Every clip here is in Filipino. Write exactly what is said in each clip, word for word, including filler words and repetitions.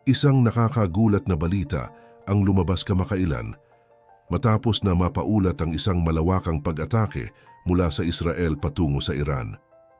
Isang nakakagulat na balita ang lumabas kamakailan matapos na mapaulat ang isang malawakang pag-atake mula sa Israel patungo sa Iran.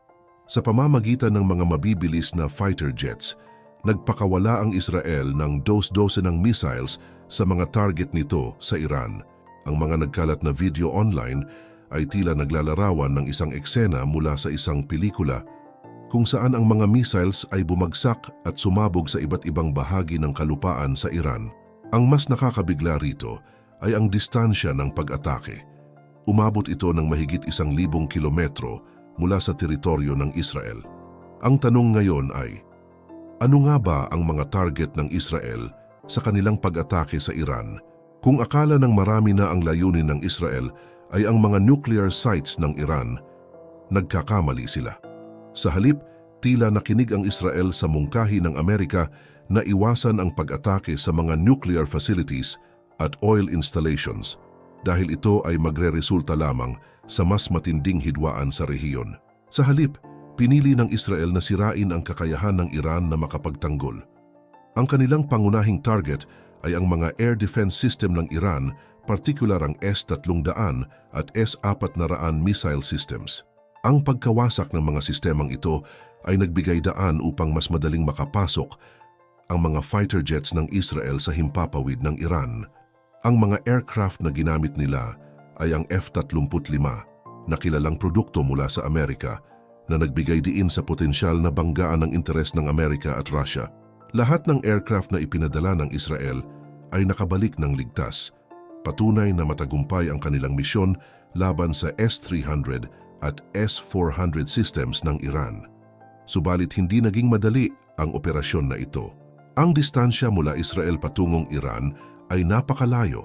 Sa pamamagitan ng mga mabibilis na fighter jets, nagpakawala ang Israel ng dos-dose ng missiles sa mga target nito sa Iran. Ang mga nagkalat na video online ay tila naglalarawan ng isang eksena mula sa isang pelikula kung saan ang mga missiles ay bumagsak at sumabog sa iba't ibang bahagi ng kalupaan sa Iran. Ang mas nakakabigla rito ay ang distansya ng pag-atake. Umabot ito ng mahigit isang libong kilometro mula sa teritoryo ng Israel. Ang tanong ngayon ay, ano nga ba ang mga target ng Israel sa kanilang pag-atake sa Iran? Kung akala ng marami na ang layunin ng Israel ay ang mga nuclear sites ng Iran, nagkakamali sila. Sa halip, tila nakinig ang Israel sa mungkahi ng Amerika na iwasan ang pag-atake sa mga nuclear facilities at oil installations dahil ito ay magre-resulta lamang sa mas matinding hidwaan sa rehiyon. Sa halip, pinili ng Israel na sirain ang kakayahan ng Iran na makapagtanggol. Ang kanilang pangunahing target ay ang mga air defense system ng Iran, partikular ang S three hundred at S four hundred missile systems. Ang pagkawasak ng mga sistemang ito ay nagbigay daan upang mas madaling makapasok ang mga fighter jets ng Israel sa himpapawid ng Iran. Ang mga aircraft na ginamit nila ay ang F thirty-five na kilalang produkto mula sa Amerika na nagbigay diin sa potensyal na banggaan ng interes ng Amerika at Russia. Lahat ng aircraft na ipinadala ng Israel ay nakabalik ng ligtas, patunay na matagumpay ang kanilang misyon laban sa S three hundred at S four hundred systems ng Iran. Subalit hindi naging madali ang operasyon na ito. Ang distansya mula Israel patungong Iran ay napakalayo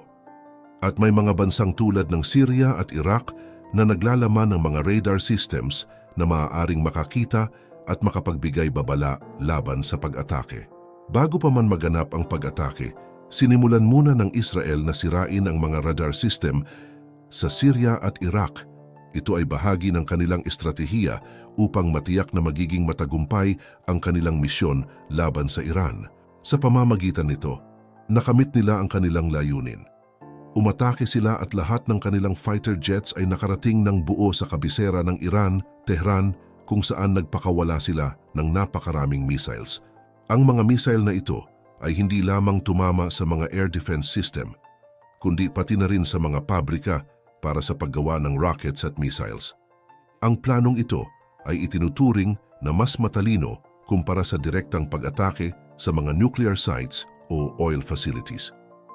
at may mga bansang tulad ng Syria at Iraq na naglalaman ng mga radar systems na maaaring makakita at makapagbigay babala laban sa pag-atake. Bago pa man maganap ang pag-atake, sinimulan muna ng Israel na sirain ang mga radar system sa Syria at Iraq. Ito ay bahagi ng kanilang estratehiya upang matiyak na magiging matagumpay ang kanilang misyon laban sa Iran. Sa pamamagitan nito, nakamit nila ang kanilang layunin. Umatake sila at lahat ng kanilang fighter jets ay nakarating ng buo sa kabisera ng Iran, Tehran, kung saan nagpakawala sila ng napakaraming missiles. Ang mga missile na ito ay hindi lamang tumama sa mga air defense system, kundi pati na rin sa mga pabrika para sa paggawa ng rockets at missiles. Ang planong ito ay itinuturing na mas matalino kumpara sa direktang pag-atake sa mga nuclear sites o oil facilities.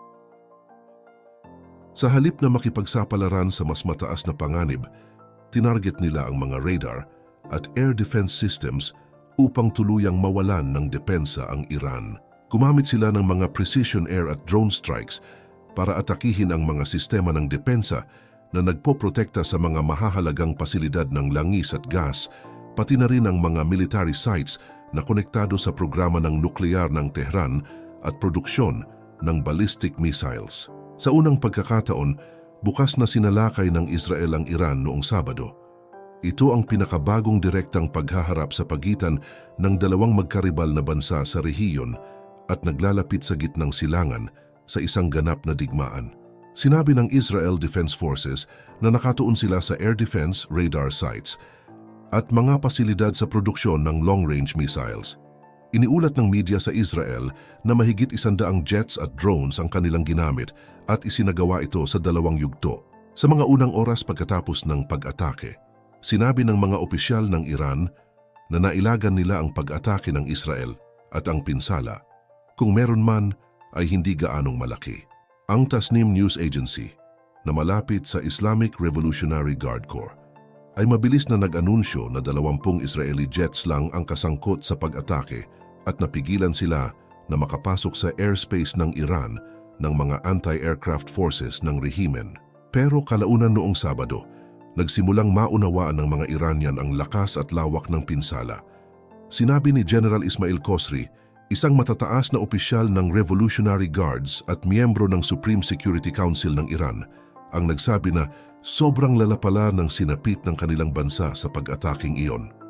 Sa halip na makipagsapalaran sa mas mataas na panganib, tinarget nila ang mga radar at air defense systems upang tuluyang mawalan ng depensa ang Iran. Gumamit sila ng mga precision air at drone strikes para atakihin ang mga sistema ng depensa na nagpoprotekta sa mga mahahalagang pasilidad ng langis at gas, pati na rin ang mga military sites na konektado sa programa ng nuklear ng Tehran at produksyon ng ballistic missiles. Sa unang pagkakataon, bukas na sinalakay ng Israel ang Iran noong Sabado. Ito ang pinakabagong direktang paghaharap sa pagitan ng dalawang magkaribal na bansa sa rehiyon at naglalapit sa gitnang silangan sa isang ganap na digmaan. Sinabi ng Israel Defense Forces na nakatuon sila sa air defense radar sites at mga pasilidad sa produksyon ng long-range missiles. Iniulat ng media sa Israel na mahigit isandaang jets at drones ang kanilang ginamit at isinagawa ito sa dalawang yugto. Sa mga unang oras pagkatapos ng pag-atake, sinabi ng mga opisyal ng Iran na nailagan nila ang pag-atake ng Israel at ang pinsala. Kung meron man, ay hindi gaanong malaki. Ang Tasnim News Agency, na malapit sa Islamic Revolutionary Guard Corps, ay mabilis na nag-anunsyo na dalawampung Israeli jets lang ang kasangkot sa pag-atake at napigilan sila na makapasok sa airspace ng Iran ng mga anti-aircraft forces ng rehimen. Pero kalaunan noong Sabado, nagsimulang maunawaan ng mga Iranian ang lakas at lawak ng pinsala. Sinabi ni General Ismail Qusri, isang matataas na opisyal ng Revolutionary Guards at miyembro ng Supreme Security Council ng Iran, ang nagsabi na sobrang lala pala ng sinapit ng kanilang bansa sa pag-ataking iyon.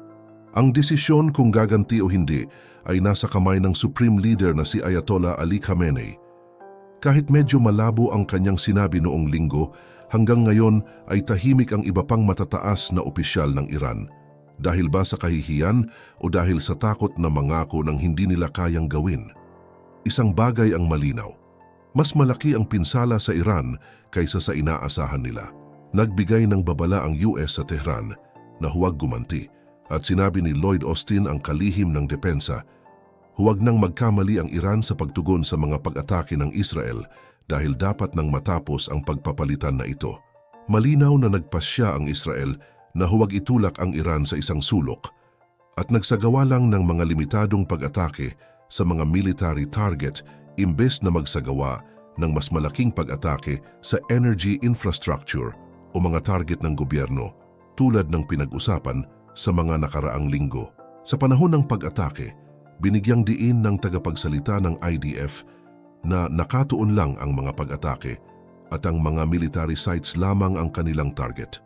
Ang desisyon kung gaganti o hindi ay nasa kamay ng Supreme Leader na si Ayatollah Ali Khamenei. Kahit medyo malabo ang kanyang sinabi noong linggo, hanggang ngayon ay tahimik ang iba pang matataas na opisyal ng Iran. Dahil ba sa kahihiyan o dahil sa takot na mangako ng hindi nila kayang gawin? Isang bagay ang malinaw. Mas malaki ang pinsala sa Iran kaysa sa inaasahan nila. Nagbigay ng babala ang U S sa Tehran na huwag gumanti at sinabi ni Lloyd Austin, ang kalihim ng depensa, huwag nang magkamali ang Iran sa pagtugon sa mga pag-atake ng Israel dahil dapat nang matapos ang pagpapalitan na ito. Malinaw na nagpasya ang Israel na huwag itulak ang Iran sa isang sulok at nagsagawa lang ng mga limitadong pag-atake sa mga military target imbes na magsagawa ng mas malaking pag-atake sa energy infrastructure o mga target ng gobyerno tulad ng pinag-usapan sa mga nakaraang linggo. Sa panahon ng pag-atake, binigyang diin ng tagapagsalita ng I D F na nakatuon lang ang mga pag-atake at ang mga military sites lamang ang kanilang target.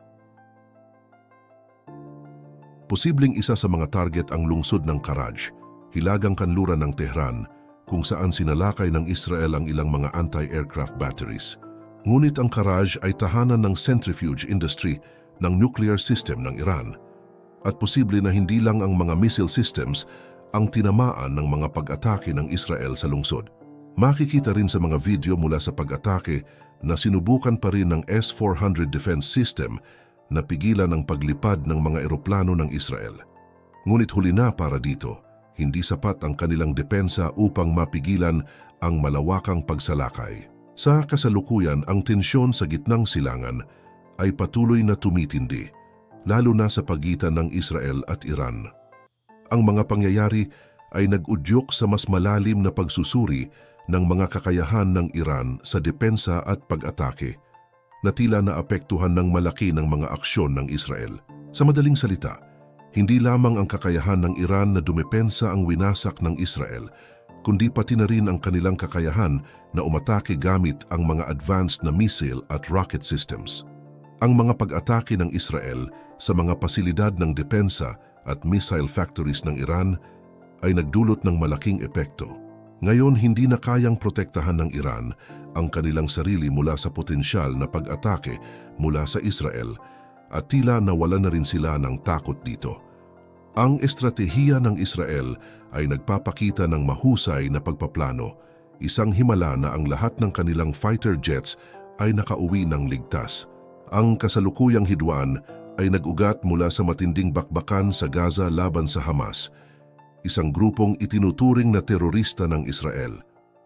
Posibleng isa sa mga target ang lungsod ng Karaj, hilagang kanluran ng Tehran, kung saan sinalakay ng Israel ang ilang mga anti-aircraft batteries. Ngunit ang Karaj ay tahanan ng centrifuge industry ng nuclear system ng Iran at posible na hindi lang ang mga missile systems ang tinamaan ng mga pag-atake ng Israel sa lungsod. Makikita rin sa mga video mula sa pag-atake na sinubukan pa rin ng S four hundred defense system na pigilan ang paglipad ng mga eroplano ng Israel. Ngunit huli na para dito, hindi sapat ang kanilang depensa upang mapigilan ang malawakang pagsalakay. Sa kasalukuyan, ang tensyon sa gitnang silangan ay patuloy na tumitindi, lalo na sa pagitan ng Israel at Iran. Ang mga pangyayari ay nag-udyok sa mas malalim na pagsusuri ng mga kakayahan ng Iran sa depensa at pag-atake, na tila naapektuhan ng malaki ng mga aksyon ng Israel. Sa madaling salita, hindi lamang ang kakayahan ng Iran na dumepensa ang winasak ng Israel, kundi pati na rin ang kanilang kakayahan na umatake gamit ang mga advanced na missile at rocket systems. Ang mga pag-atake ng Israel sa mga pasilidad ng depensa at missile factories ng Iran ay nagdulot ng malaking epekto. Ngayon, hindi na kayang protektahan ng Iran ang kanilang sarili mula sa potensyal na pag-atake mula sa Israel at tila nawala na rin sila ng takot dito. Ang estratehiya ng Israel ay nagpapakita ng mahusay na pagpaplano, isang himala na ang lahat ng kanilang fighter jets ay nakauwi ng ligtas. Ang kasalukuyang hidwaan ay nag-ugat mula sa matinding bakbakan sa Gaza laban sa Hamas, isang grupong itinuturing na terorista ng Israel.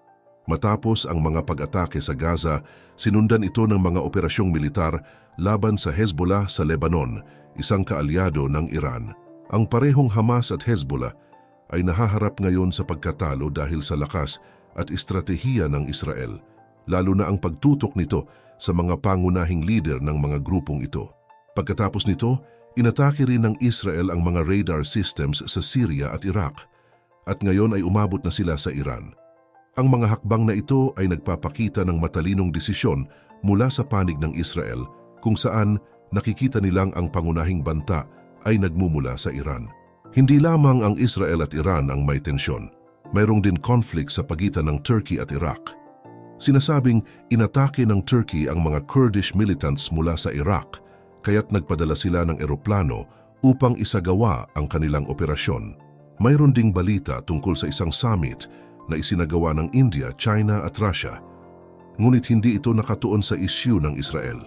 Matapos ang mga pag-atake sa Gaza, sinundan ito ng mga operasyong militar laban sa Hezbollah sa Lebanon, isang kaalyado ng Iran. Ang parehong Hamas at Hezbollah ay nahaharap ngayon sa pagkatalo dahil sa lakas at estratehiya ng Israel, lalo na ang pagtutok nito sa mga pangunahing leader ng mga grupong ito. Pagkatapos nito, inatake rin ng Israel ang mga radar systems sa Syria at Iraq, at ngayon ay umabot na sila sa Iran. Ang mga hakbang na ito ay nagpapakita ng matalinong desisyon mula sa panig ng Israel, kung saan nakikita nilang ang pangunahing banta ay nagmumula sa Iran. Hindi lamang ang Israel at Iran ang may tensyon. Mayroong din conflict sa pagitan ng Turkey at Iraq. Sinasabing inatake ng Turkey ang mga Kurdish militants mula sa Iraq, kaya't nagpadala sila ng eroplano upang isagawa ang kanilang operasyon. Mayroon ding balita tungkol sa isang summit na isinagawa ng India, China at Russia, ngunit hindi ito nakatuon sa issue ng Israel.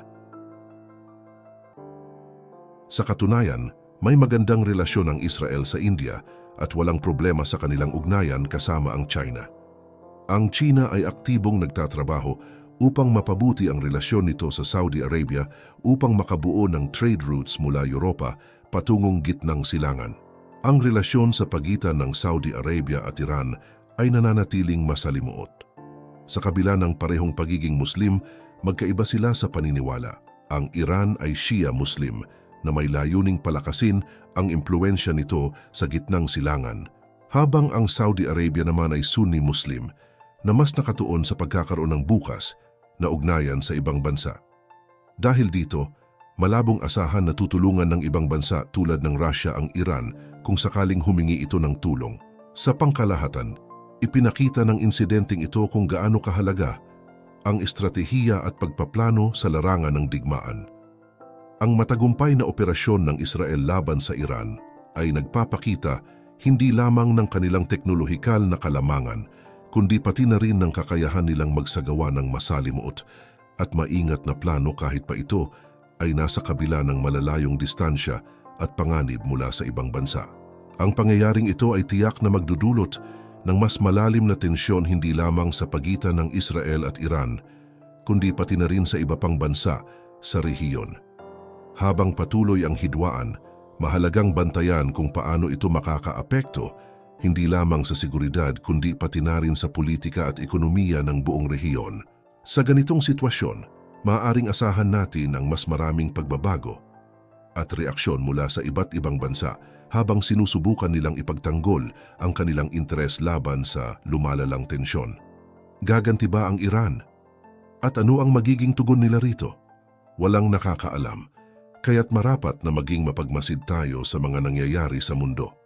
Sa katunayan, may magandang relasyon ang Israel sa India at walang problema sa kanilang ugnayan kasama ang China. Ang China ay aktibong nagtatrabaho upang mapabuti ang relasyon nito sa Saudi Arabia upang makabuo ng trade routes mula Europa patungong gitnang silangan. Ang relasyon sa pagitan ng Saudi Arabia at Iran ay nananatiling masalimuot. Sa kabila ng parehong pagiging Muslim, magkaiba sila sa paniniwala. Ang Iran ay Shia Muslim na may layuning palakasin ang impluensya nito sa gitnang silangan, habang ang Saudi Arabia naman ay Sunni Muslim na mas nakatuon sa pagkakaroon ng bukas na ugnayan sa ibang bansa. Dahil dito, malabong asahan na tutulungan ng ibang bansa tulad ng Russia ang Iran kung sakaling humingi ito ng tulong. Sa pangkalahatan, ipinakita ng insidenteng ito kung gaano kahalaga ang estratehiya at pagpaplano sa larangan ng digmaan. Ang matagumpay na operasyon ng Israel laban sa Iran ay nagpapakita hindi lamang ng kanilang teknolohikal na kalamangan, kundi pati na rin ng kakayahan nilang magsagawa ng masalimuot at maingat na plano kahit pa ito ay nasa kabila ng malalayong distansya at panganib mula sa ibang bansa. Ang pangyayaring ito ay tiyak na magdudulot ng mas malalim na tensyon hindi lamang sa pagitan ng Israel at Iran, kundi pati na rin sa iba pang bansa sa rehiyon. Habang patuloy ang hidwaan, mahalagang bantayan kung paano ito makakaapekto hindi lamang sa seguridad kundi pati na rin sa politika at ekonomiya ng buong rehiyon. Sa ganitong sitwasyon, maaaring asahan natin ang mas maraming pagbabago at reaksyon mula sa iba't ibang bansa habang sinusubukan nilang ipagtanggol ang kanilang interes laban sa lumalalang tensyon. Gaganti ba ang Iran? At ano ang magiging tugon nila rito? Walang nakakaalam, kaya't marapat na maging mapagmasid tayo sa mga nangyayari sa mundo.